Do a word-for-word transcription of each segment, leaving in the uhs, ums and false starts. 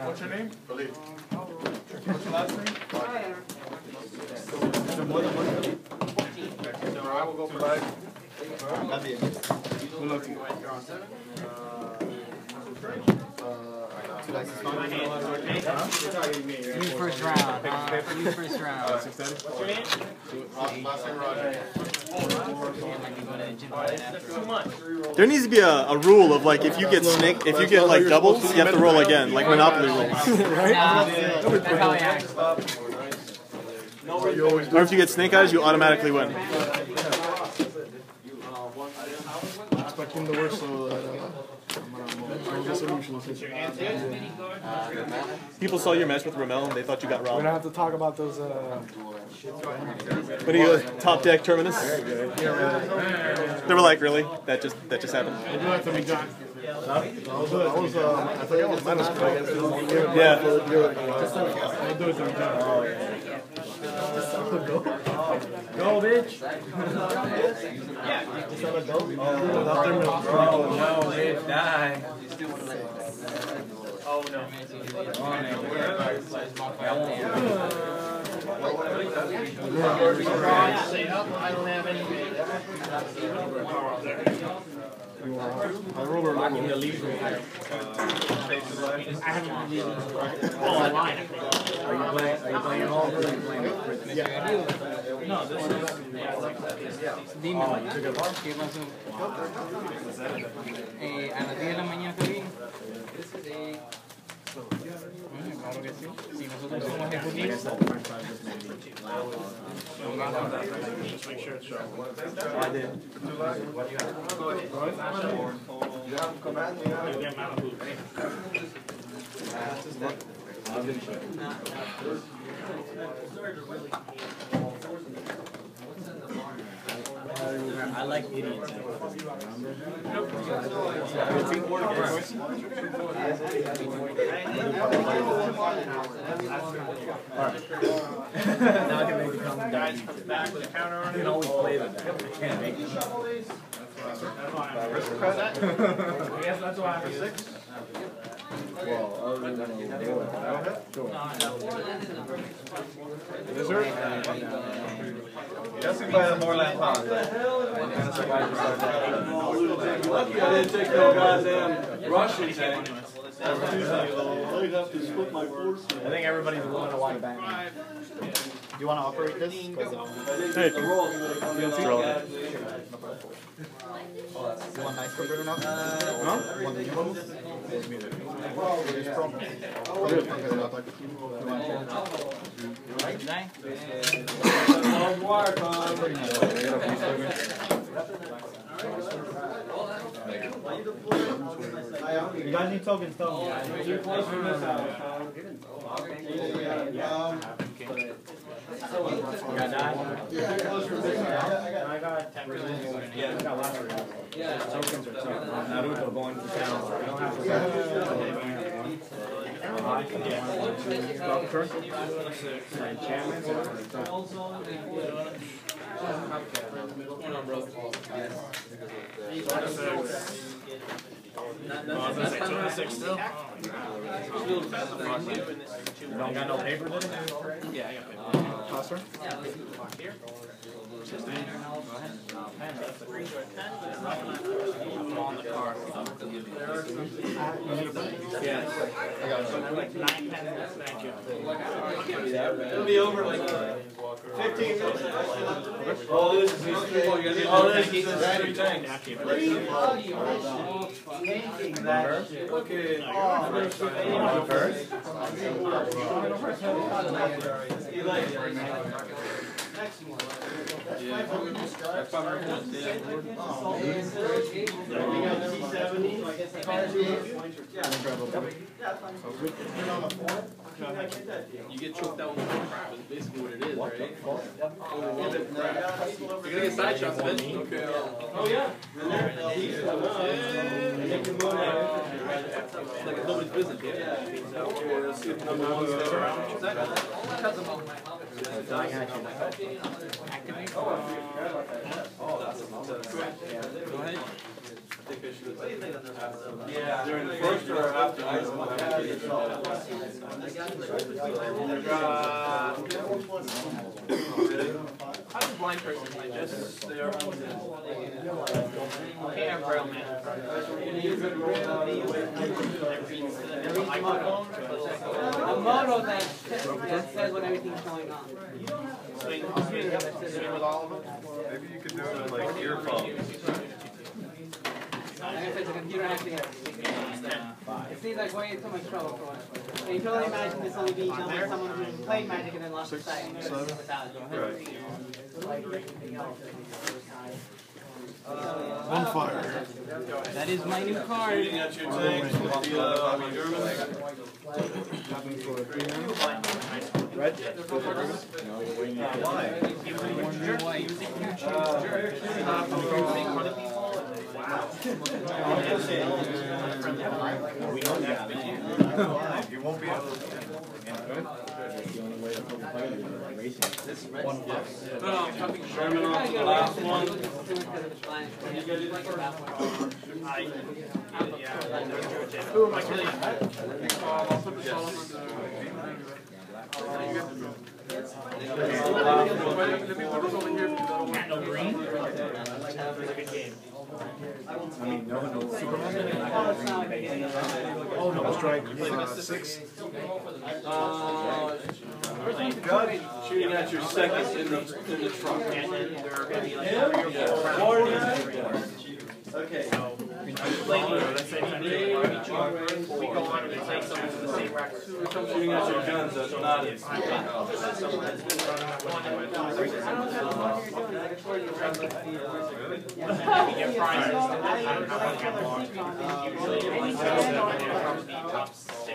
What's your name? Philippe. What's your last name? Is there more than one Philippe? So I will go for five. Good luck to you. You first round. Uh, you first round. Six ten. What's your name? Last name Roger. There needs to be a, a rule of like if you get snake, if you get like doubles, you have to roll again, like Monopoly rules, right? Nah, that's how I act. Or if you get snake eyes, you automatically win. Expecting the worst, so uh, People saw your match with Ramel and they thought you got we're robbed. gonna have to talk about those. Uh, What do you top deck terminus? They were like, really? That just that just happened. we'll do that to me, John. I was, uh, I was, uh, I forgot what minus play. Yeah. We'll do it to me, John. Go, bitch. Oh, no, bitch, die. Oh, no. I rolled a rock in the lead. I haven't been all online. Are you playing? Are you playing all? Or are you playing? Yeah. No, this is. Dime, ¿qué pasó? Eh, a las diez de la mañana está bien. Bueno, claro que sí. Si nosotros somos ejecutivos. Just make sure it's sharp. I did. You have command, you have I like idiots. Now I can make it come guys back with a counter on it. You can always play that. I can't make it. Yes, that's why I'm six. Well, other than the Yes, sir. Just by the more land pound. Lucky I didn't take no goddamn Russian tank. I have to split my force. I think everybody's willing to watch back. Do you want to operate this? Hey, You want nice for good enough? huh? Want the new one? Long wire con. You guys need tokens, though. Too close for this house. I got ten percent. Yeah, I got lots of tokens or something. Naruto going to town. I don't have to enchantments or still. You don't got no paper then? Yeah, I got paper. Tosser? Here. On the car. Yeah. I got like nine, ten minutes. Thank you. It'll be over like fifteen minutes. Oh, this is three. Oh, this is three tanks. Okay. Next one. Yeah. You get choked out with the crap is basically what it is, right? You're gonna get side shots eventually. Okay. Oh yeah. It's like nobody's business. Yeah. Okay, let's see if number one is there. Go ahead. Yeah. During the first or after? How does blind person play this? They are okay, I'm braille man. A moto that, that says when everything's going on. Swing, swing, swing with all of them? Maybe you could do it with like earphones. I guess it's a computer actually has it seems like way too much trouble for us. And you can only imagine this only being done by someone who played Magic and then lost his sight. On fire. That is my new card. Shooting at your tanks with the, uh, German. Red? Why? We know that. You won't be able to. That's the only way to play it is racing. One No, no, I'm talking Sherman on the last one. Who am I killing? Um, I'll put the salt on the... Let me put this over here. No green? I mean, no, no Superman. Oh, no, strike. Six. Uh, shooting at your seconds in the, in the truck. And then there are going to be like okay. So, let's say we go on and take someone to the same rack. Come shooting at your guns, that's not it. We get prizes. Top six.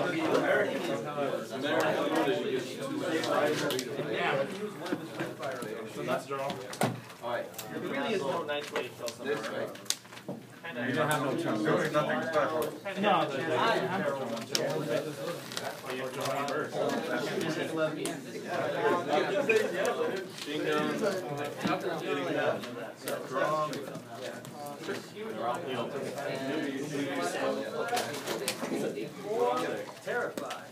Yeah. So that's draw. Alright. There really is no nice way to kill someone, right? You don't have no chance. There's nothing special. No, Terrified.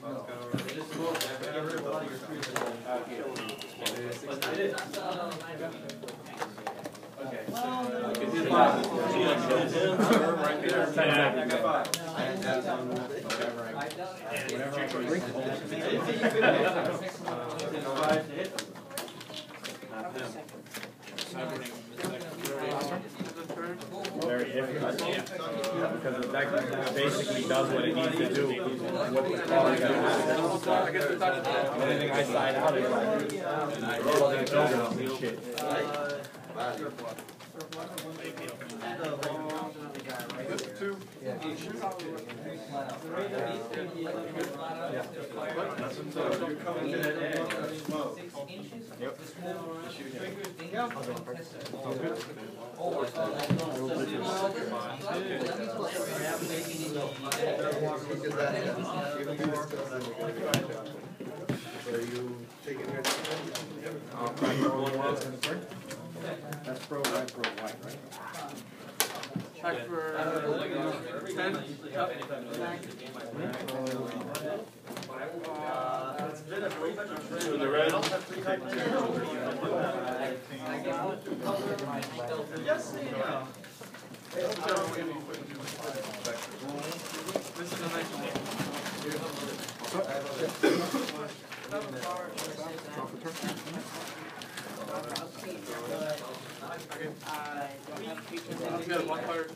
Very difficult. Because the deck basically does what it needs to do. What the card has. The only thing I side out is like, rolling it over and shit. Two. You're coming in at smoke. Yep. Are you taking your That's pro white, pro white, right? check for ten. To the red. Yes, you know. This is a nice one. You got one card.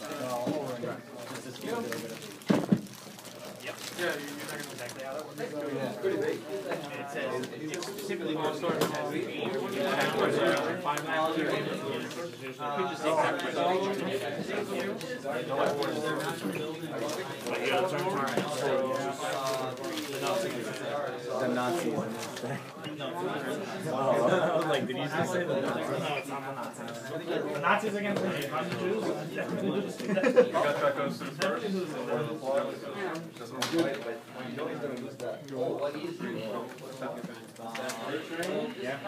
Yep. Yeah, you're not going to exactly how that works. It's pretty big. It says it's specifically one sort of has the five dollars. You could just take that The Nazis in this thing. I was like, did you just say the Nazis? No, it's not the Nazis. The Nazis against the Jews? You got that goes to the first? Or the flag? Just one white, but you don't even use that. Yeah.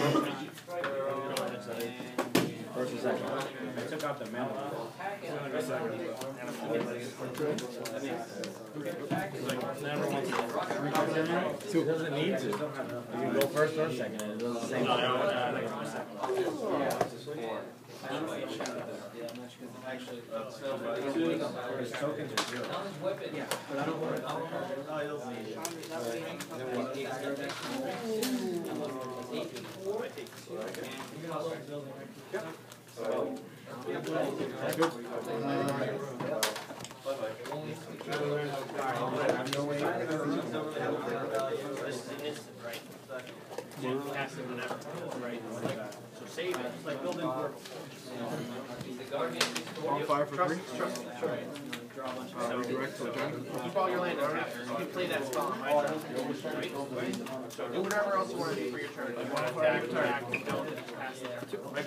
First and second. I took out the middle. So Two. It doesn't need to. You can go first or second. It does the same thing. So save it. It's like building portals. Fire for free? Trust me. So keep all your land after. You can play that spell on my turn. Right? So do whatever else you want to do for your turn. If you want to attack, attack, don't pass it.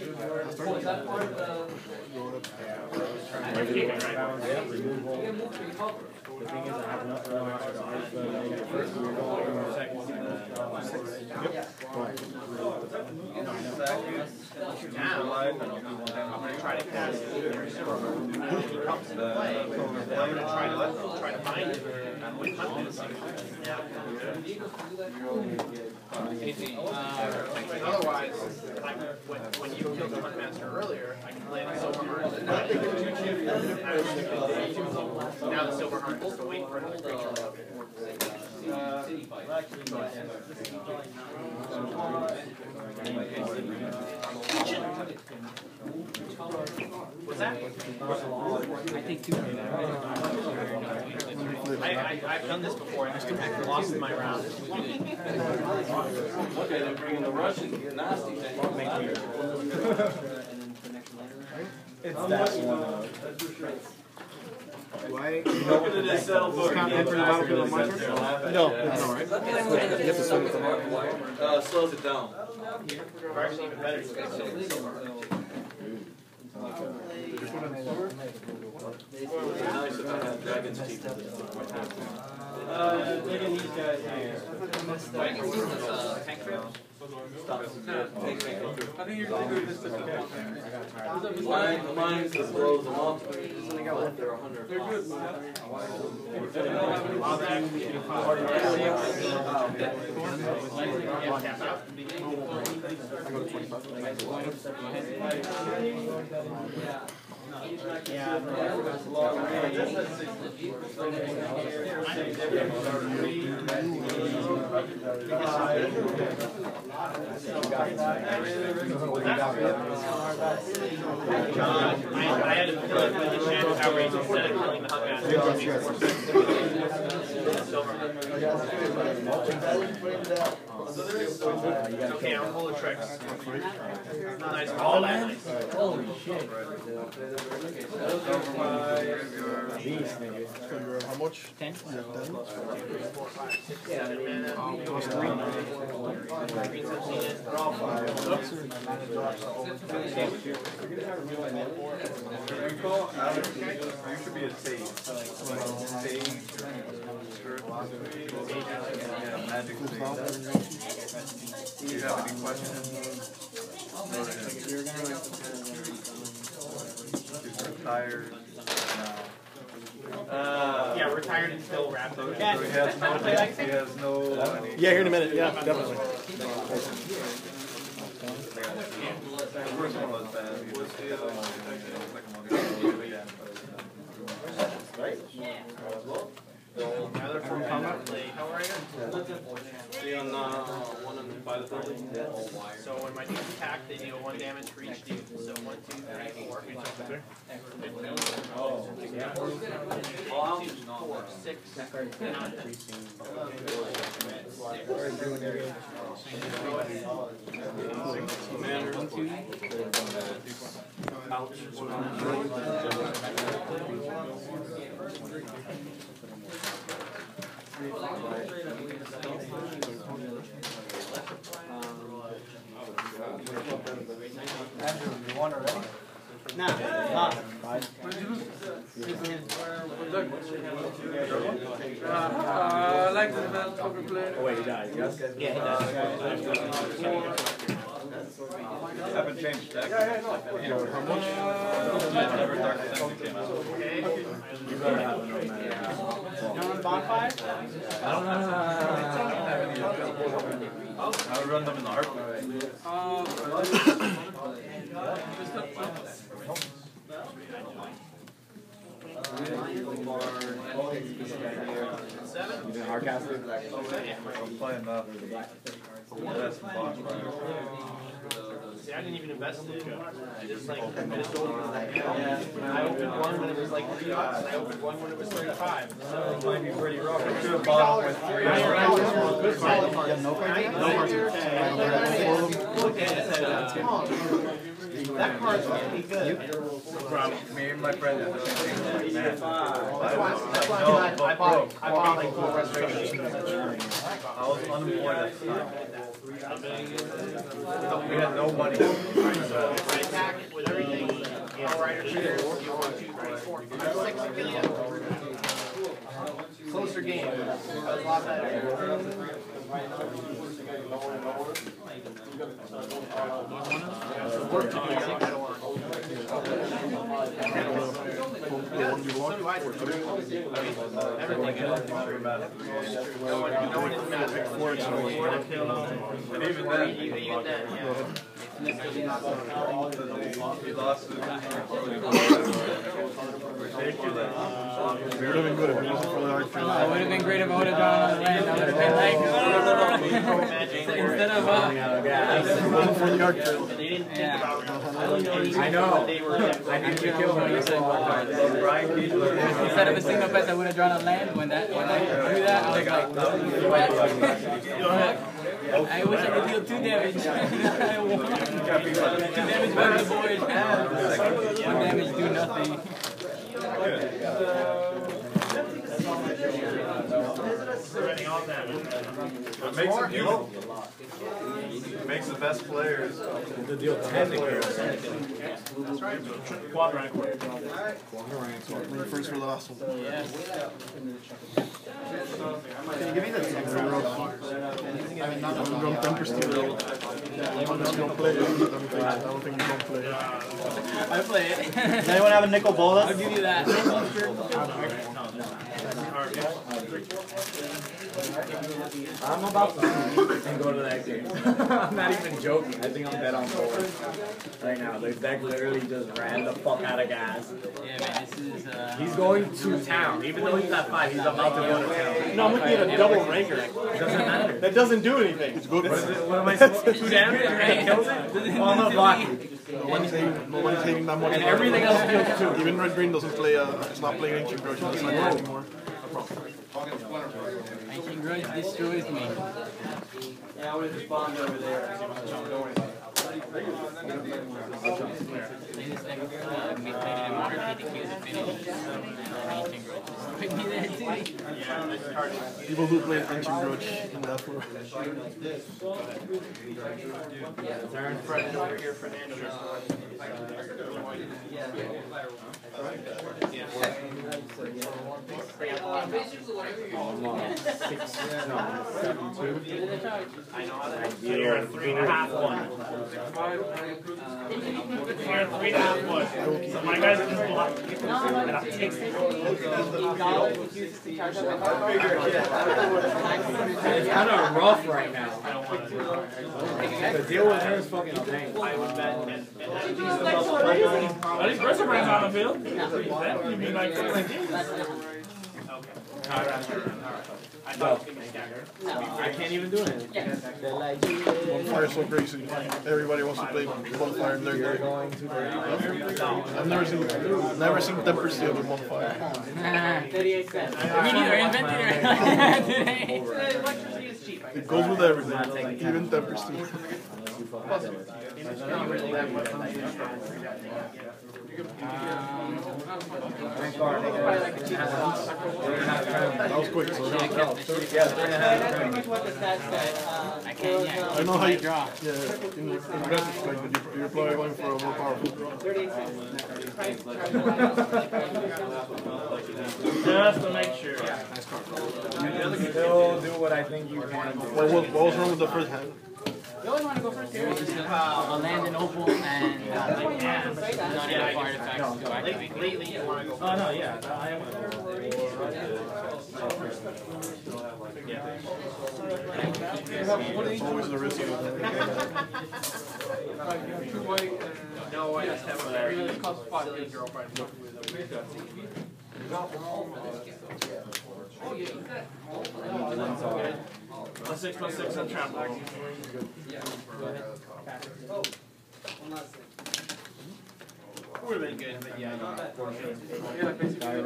The thing is, I have enough for other extra. I have the first, we're going second. Now, I'm going to try to pass it. If he comes into play, I'm going to try to try to find it with confidence. Otherwise, I, when, when you killed the Huntmaster earlier, I can play the Silver Heart. Now the Silver Heart has to wait for another creature. What's that? I think two. I, I, I've done this before and I lost my round. Okay, they're bringing the Russians. You're nasty. It's that one. Why? Look at this cell book. Can't enter the battlefield on my turn? No, it's alright. You have to swing with the mark. Uh, slows it down. Or actually even better, you can still Silver Heart. Nice if I had dragon's teeth. Uh, look at these guys here. Tank trips? I think you're going to do this. Mine, mine just blows them off. They're a hundred. They're good. Yeah. I, I had to kill it with the chance outrage instead of killing the Huntmaster. Okay, I'm full of tricks. Nice. All that nice. Holy shit. How much? Ten. Yeah, ten. Yeah, mana. Cost three. Green substitute. Draw five. Nicol, Alex, you should be a sage. Sage or yeah, magic sage. Do you have any questions? He's retired now. Uh, yeah, retired and still wrapped. So he has no, he has no, any. Yeah, here in a minute. Yeah, definitely. The first one was bad. He was the other one. The second one was bad. Rather from combat play. How are you? See on uh, one on by the building. So when my dudes attack, they deal one damage for each dude. So one, two, three, four. Oh, yeah. Two, four, six, nine. Commander. Ouch. Andrew, you want already? Nah, nah. Uh, I like the man poker player. Oh, wait, he died. Yes? Yeah, he does. Haven't changed decks. Yeah, yeah, no. You know, how much? Whenever Dark Century came out. You gotta have an automatic. You want bonfire? I don't know. I would run them in the art. Um, You been hardcasted? I'm playing that. That's bonfire. See, I didn't even invest in it. I just like, I just opened, yeah, I opened one when it was like three bucks, and I opened one when it was thirty-five. So it might be pretty rough. I should have bought it with three. I good solid cards. No cards. That card's really good. Me and my friend had the same thing. That's why, that's why I bought, I bought like four restorations. I was unemployed at the time. We had no money. So attack with everything, you know, right or trigger, you want two, three, four, five, six million. Closer game. That was a lot better. Work to do. I don't want. So do I. Everything else. No one, no one is magic. Four to kill. And even then, Even then, yeah. he lost it. Ridiculous. We would have been good at music for the art. it would have been great if I would have drawn on the land. I would have been like, instead of, uh, For the art. They didn't think yeah. about I know. They were I need to kill him. You said one card. Instead of a single bet, I would have drawn a land. When that, when I do that, I was like, what? I wish I could deal two damage. I won. Two damage by the board. One damage, do nothing. It makes it beautiful. It makes the best players. The deal ten players. That's right. Quadrant. First for the last one. Yes. Can you give me that? I mean, not I'm ten percent. I'm just gonna play it. I don't think I don't think you're gonna play it. I play it. Does anyone have a Nicol Bolas? I'll give you that. I'm about to and go to that game. I'm not even joking. I think I'm dead on board right now. The deck literally just ran the fuck out of gas. Yeah, man, this is, uh... He's going to town. Even though he's at five, he's about to go to town. No, I'm looking at a double ranker. It doesn't matter. That doesn't do anything. It's good. What am I supposed to do? Two damage and it kills it? Well, I'm not blocking. No one's hitting, no one's hitting that much. And everything else kills too. Even red green doesn't play. Uh, it's not playing ancient grudge. It's not yeah. anymore. Ancient Grudge destroys me. Yeah, I would have just bombed over there. Latest deck, uh, made it in water, P D Q is finished. Ancient Grudge destroyed me there too. People who play ancient grudge in that floor. Turn fresh over here, Fernando. I know how that is. So you're a three and a half one. You're a three and a half one. So my guys are just blocking. And I'll take it. It's kind of rough right now. The deal with her is fucking pain. I would bet. I think Perseverance on the field. You mean like I can't even do it. Bonfire's so crazy. Everybody wants to play bonfire in their game. I've never seen, never seen Temper Steel with bonfire. thirty-eight cents. Me neither, I invented it today. Electricity is cheap. It goes with everything, even Temper Steel. That was quick. So That's pretty much what the stats said. I can't yet. I don't know how you draw. Yeah, in, in retrospect, but you, you're probably going for a more powerful draw. just to make sure. Still do what I think you can do. What, what, what was wrong with the first hand? You always want to go first here. A land and opal and uh, like yeah, non artifacts. No, lately, lately you want to go. Oh, no, yeah. No, I am Always the risky one. Two white and No, I just have a really cost five years girlfriend. Plus six, plus six on travel. would have been good, but yeah. Yeah, basically.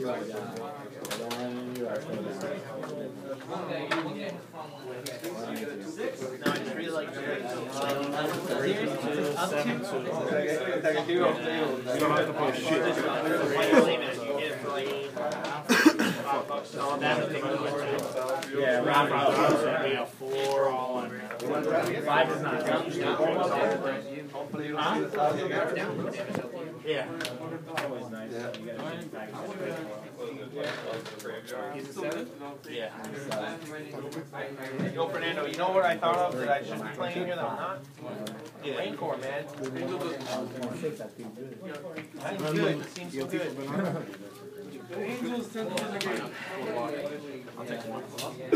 No, I just really like Yeah, round round. We have four all on. Five is not. Huh? Yeah. Always nice. Yeah. Yo, Fernando, you know what I thought of that I should be playing here that I'm not? Yeah. Raincore, man. Seems good. Seems so good. Angels tend to win the game. I'll take one.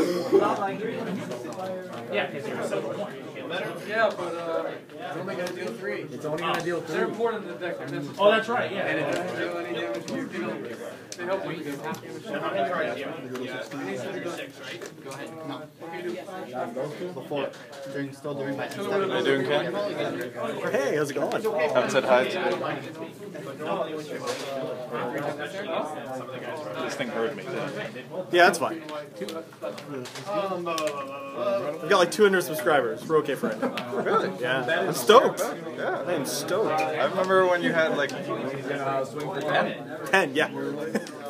Yeah, because you're a silver one. Yeah, but uh, it's only gonna deal three. It's only gonna deal three. They're important in the deck. That's Oh, that's right, yeah. and it doesn't deal any damage to you. They don't. They help when you do half damage. How many cards do you have? Six, right? Go ahead. No. Before, during, still during my How you doing, Ken? Hey, how's it going? Haven't said hi today. This thing heard me. Yeah, that's fine. We got like two hundred subscribers. We're okay for it. Really? Yeah, I'm stoked. Yeah. I am stoked. I remember when you had like Ten, yeah. You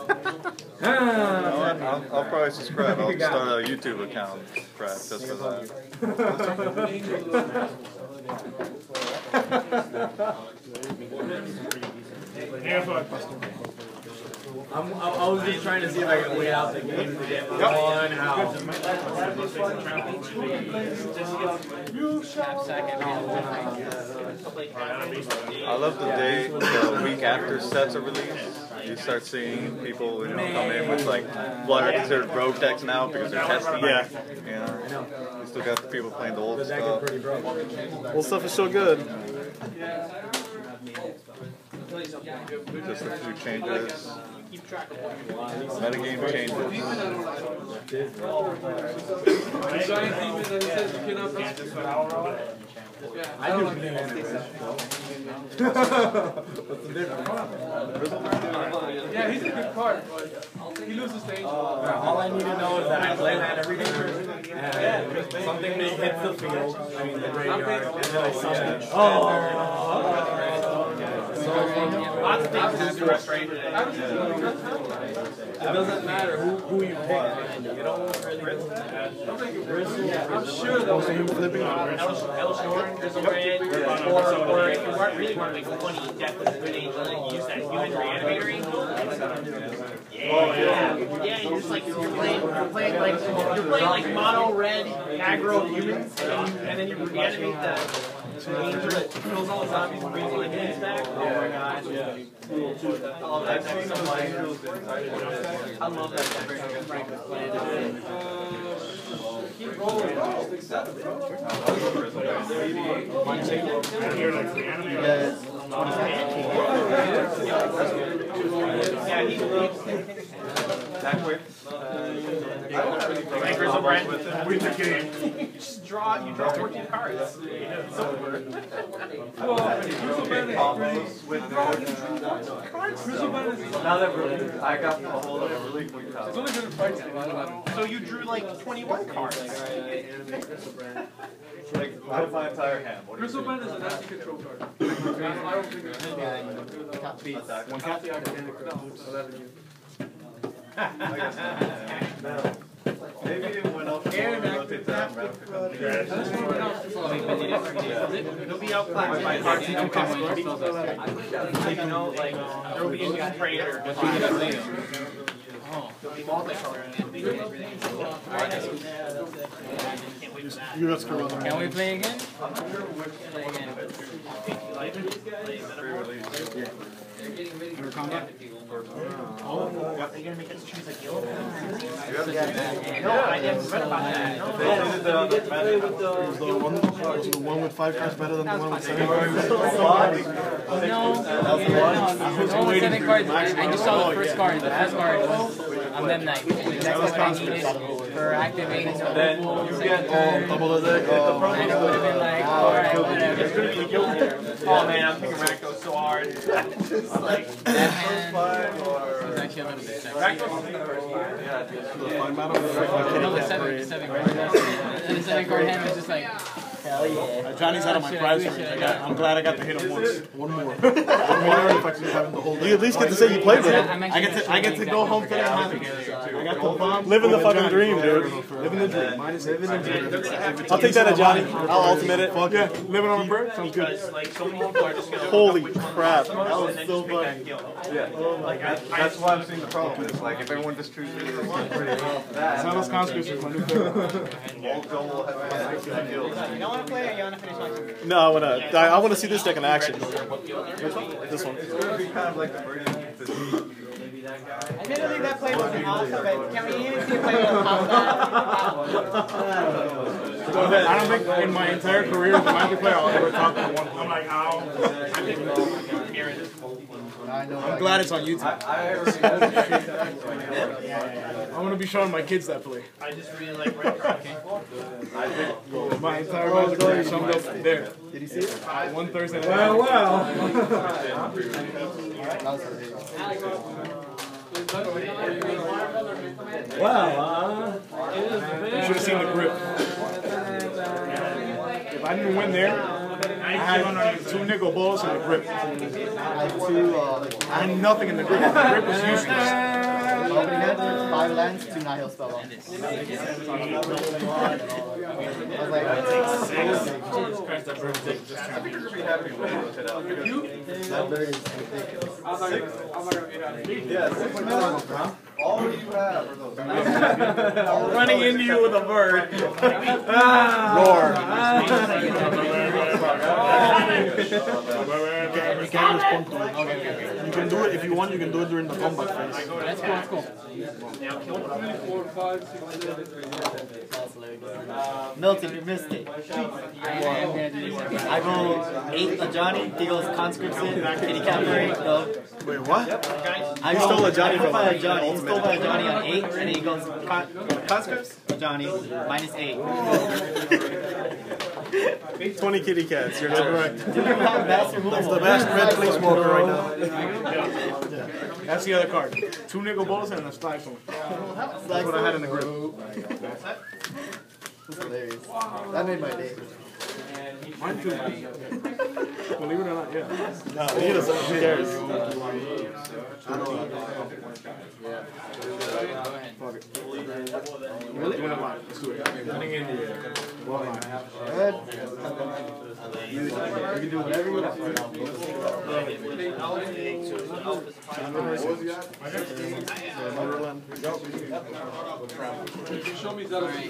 know what? I'll, I'll probably subscribe. I'll start a YouTube account, Brad, just for that. I'm, I was just trying to see if I could wait out the game to get one out. I love the day, the week after sets are released. You start seeing people, you know, come in with like what are considered rogue decks now because they're testing. Yeah. You know, you still got the people playing the old stuff. Well, stuff is so good. Just a few changes. Metagame changes. Giant demon that says you cannot touch. Yeah, I don't like that. What's the difference? Yeah, he's a good card, but he loses to Angel. All I need to know is that I play that every turn, and something big hits the field, I mean the graveyard, and then I summon. Oh! Lots of things happen frustrated. It doesn't matter who, who you pick. You don't really I'm sure they'll say you're flipping. Elshorn, there's a red, or, or if you weren't really want to make money, death with a good angel, you use that human reanimator. Yeah, yeah, you're just like, you're playing, you're playing like, you're playing like mono red aggro humans, and, you, and then you reanimate the angel that kills all the zombies and brings like things back. Oh my god. Yeah. I love that deck so much. I love that deck. Frank was playing it. Keep rolling. Yeah, he's back way. Anchors of Brent win the game. You just draw, you draw fourteen cards. It's over. Now that really, I got a hold of a really quick It's only good in fights. So you drew like twenty-one cards. Like, out of my entire hand. What do you Crystal think? Band is a nasty control card. I don't think it's One copy of I guess not. Maybe it went up before we rotate that around for company. It'll be outclassed by cards. So you know, like, there will be a new prayer. There'll be multicolor. You got screwed. Can we play again? Play again. Under combat? Oh, what, are you gonna make us choose like yellow? No, I didn't read about that. No, Was the one, was the one with five cards better than the one with seven cards? No, no, no, with seven cards. I just saw the first card. The first card was a Mem Knight. That's what I needed for activating the Then you get Oh, double the deck. Oh, and it would have been like, alright, whatever. Oh man, I'm picking Rakdos so hard. just like That hand five or was actually a little bit sexy. yeah, Five mana with No, the a seven, seven card. And the seven card hand was just like, hell yeah. Uh, Johnny's out of my prize range. I got, I'm glad I got to hit him once. One more. One more if I can have the whole You at least get to say you played with him. I'm I get to I get to go home today. happy. I got the bomb. Living the fucking dream, dude. Living the dream. Living the dream. I'll take that at Johnny. I'll ultimate it. Fuck yeah, living on a bird sounds good. Because like so many people are just gonna Holy look up which crap. one That was and then so just make that funny. kill. yeah. Like I, I That's why I'm seeing the problem is like if everyone just chooses that, Sounds conscious is my new favorite. all double has sixty kills. You don't want to play or you want to finish watching? No, I wanna. I, I wanna see this deck in action. This one. It's gonna be kind of like the version of the Admittedly, that play wasn't awesome, but can we even see a play on top of that? Go ahead. I don't think in my entire career as a Magic player I'll ever top than one. I'm like, ow. I'm glad it's on YouTube. I'm gonna be showing my kids that play. I just really like red cards. My entire Magic career summed up there. Did you see it? One Thursday night. Well, well. Wow. You should have seen the grip. If I didn't win there, I had two nickel balls in the grip. I had two, uh, I had nothing in the grip. The grip was useless. opening hand, five lands, two nihil spell on. I was like, I think you're gonna be happy when you look it up. that bird is ridiculous. Yeah, six minutes, bro. All you have are those. Running into you with a bird. You can't respond to it. You can do it if you want. You can do it during the combat phase. That's cool, that's cool. Milton, you missed it. I am gonna do this. I go eight a Johnny, he goes conscripts in, kitty cat for eight, go. Wait, what? I You stole a Johnny I go from by him. a Johnny. He stole by a Johnny on eight, and then he goes con conscripts, a Johnny, minus eight. twenty kitty cats, you're correct. Do you have best removal? That's the best red planeswalker right now. That's the other card. Two nickel balls and a slice one. That's what I had in the grip. That's hilarious. That made my day. Mine too. Believe it or not, yeah. No, he doesn't. Who cares? Fuck it. Really? Doing it live. Let's do it. Running in here. Well, Good. You, you can do whatever you Show me that.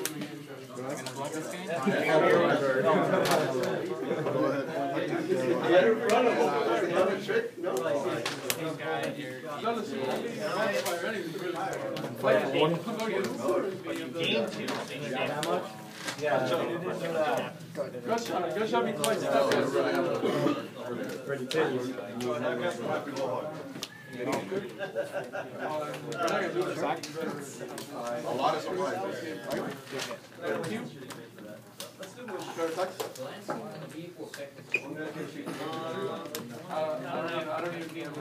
Go show me twice. A lot of surprises. Let's do one. I don't even need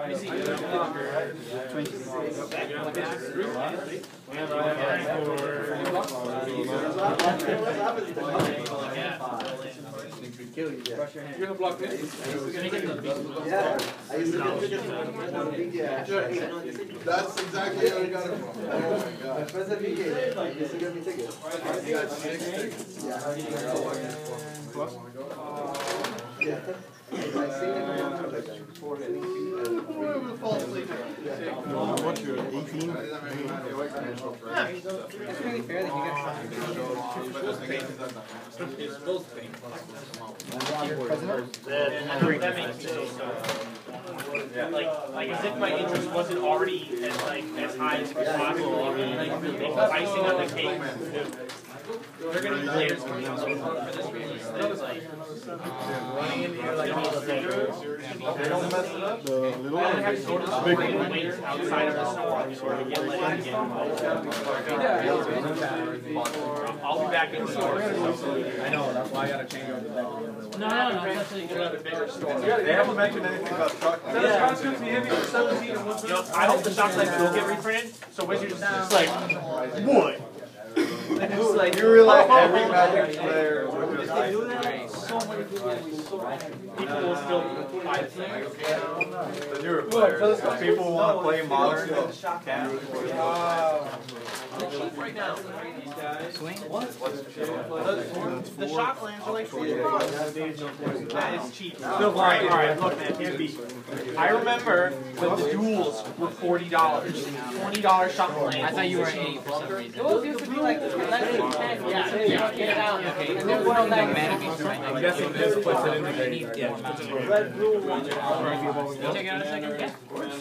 You're gonna block this? Yeah. I used to get tickets. That's exactly how we got it from. Oh my god. President V K used to give me tickets. You got six tickets? Yeah. Yeah. I seen it. What, you're eighteen? It's really fair that you get That makes sense. Like, like as if my interest wasn't already as like as high as it could possible. Like, make icing on the cake. They're gonna be players for this reason. It's like running into your like They don't mess it up. The little I one. have to go to the store and wait outside of the store before I get let in again. I'll be back in the store. I know, that's why I gotta change over the deck a little bit. No, no, no, that's like, Go to the bigger store. They haven't mentioned anything about truck. Those costumes be heavy for seventeen and one You know, I hope the shots like will get reprinted. So Wizards is just like, what? It's like you realize every Magic player would just like People will still buy it. the newer players. People want to play modern. Can't. Right now. swing? The shot lands are like forty bucks. That is cheap. Alright, alright, look man, can't be. I remember when the duels were forty dollars. twenty dollars shot I lands. thought you were at eight for some reason. Those used to be like less than ten. Yeah, yeah, get it out. Okay, And then one like like mana games, right? I'm guessing this puts it in the game. Yeah, puts it in the game. red, blue, one. Check it out a second. Yeah.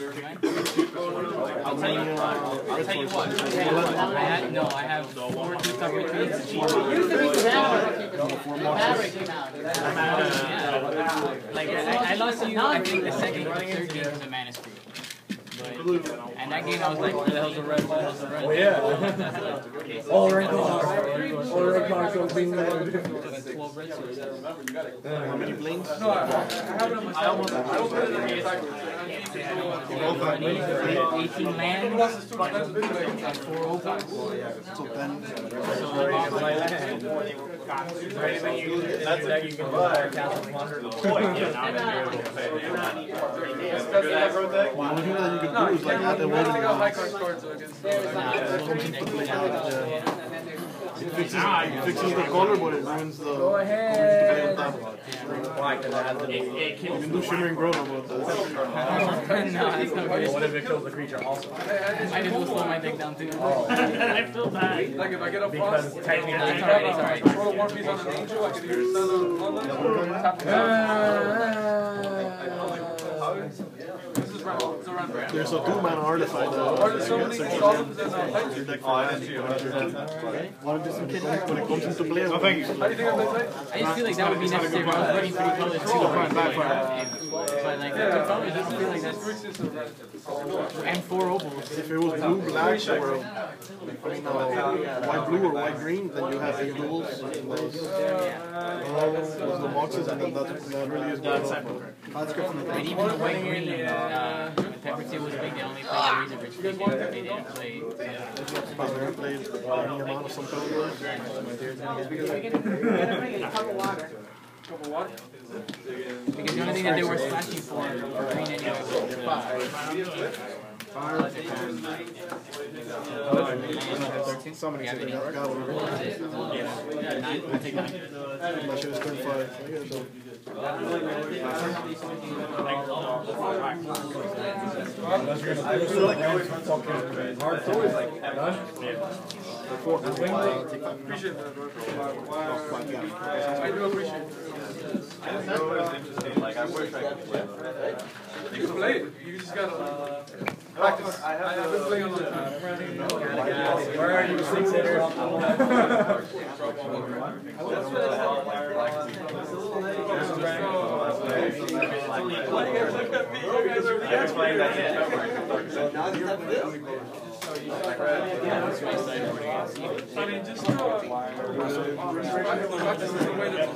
I'll tell you what. I'll tell you what. I had, no, I have four discovery trees. It used to be Battery came out. Like, I, I lost you, I think, the second or third game was a mana screw. But, and that game I was like, where the hell's the red, where the hell's the red? Oh, yeah. All red cards. All red cards are being twelve red suits. How many planes? No, I, I have it on my side. I don't put it in the eighteen land, and four opens. So ten. That's like you can buy a Castle Plunder. The only thing that you can do is like add the I got women. high card cards so I can. It fixes, it fixes the color, but it ruins the. Go ahead. Why? Because it has the It You kills can do shimmering growth about No, that's not good. What if it kills the creature also? I just will slow my deck down too. I feel bad. Like if I get a Because frost, technically, It's alright, it's alright. throw a one piece on an angel, I can hear it sound on the tap it down. This is round. It's a round. There's a two mana artifact. Are there so many columns and uh, heights? Your deck for Want to do some kid when it comes into play? How do you think I'm gonna play? I just feel like that would be necessary. I was running three colors too. But like, the colors doesn't feel like that's. And four opals. If it was blue, black, or I mean, uh, white, blue, or white, green, then you have eight duels. Those, those the boxes, and then that, that really is bad. But even the white green, uh, when Pepper Tea was big, they only played the Razor Rich Weekend. They didn't play. I've never played any amount of some color. We gotta bring in a cup of water. Cup of water? Because the only thing that they were slashing for were green anyway. Somebody said that guy would roll. Nine? I take nine. My shit is thirty-five. I guess so. Appreciate that, bro. I do appreciate it. I know it's interesting. Like I wish I could play. You can play it. You just gotta practice. I have been playing on the. Where are you, six hitter? I mean, just uh, practice the way that.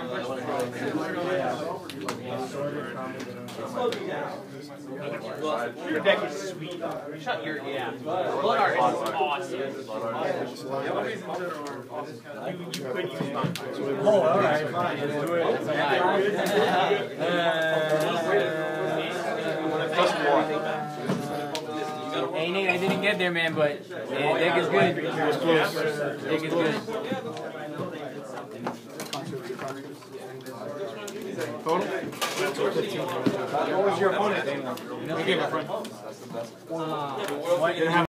Your deck is sweet. Shut your yeah. Blood art is awesome. You, you could use mine. Oh, alright, fine. Let's do it. Hey Nate, I didn't get there, man, but yeah, deck is good. Deck is good. Total? What was your opponent? No,